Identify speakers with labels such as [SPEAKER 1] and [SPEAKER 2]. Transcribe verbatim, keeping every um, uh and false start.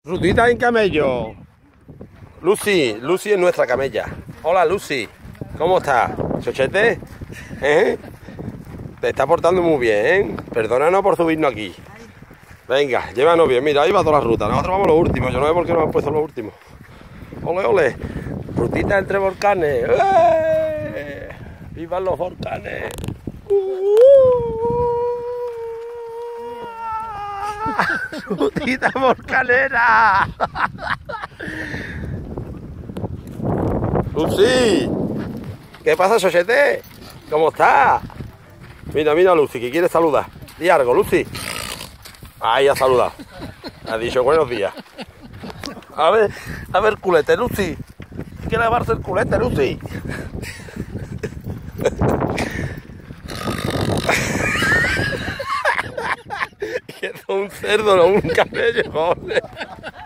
[SPEAKER 1] Rutita en camello. Lucy, Lucy es nuestra camella. Hola Lucy, ¿cómo estás? ¿Chochete? ¿Eh? Te está portando muy bien, ¿eh? Perdónanos por subirnos aquí. Venga, llévanos bien, mira, ahí va toda la ruta. Nosotros vamos los últimos, yo no sé por qué nos han puesto los últimos. Ole, ole. Rutita entre volcanes. ¡Eh! ¡Vivan los volcanes! ¡Rutita volcanera! ¡Lucy! ¿Qué pasa, Xochete? ¿Cómo estás? Mira, mira, Lucy, que quiere saludar. Di algo, Lucy. Ahí ha saludado. Ha dicho buenos días. A ver, a ver, culete, Lucy. Hay que lavarse el culete, Lucy. Que es un cerdo, no un camello, joder.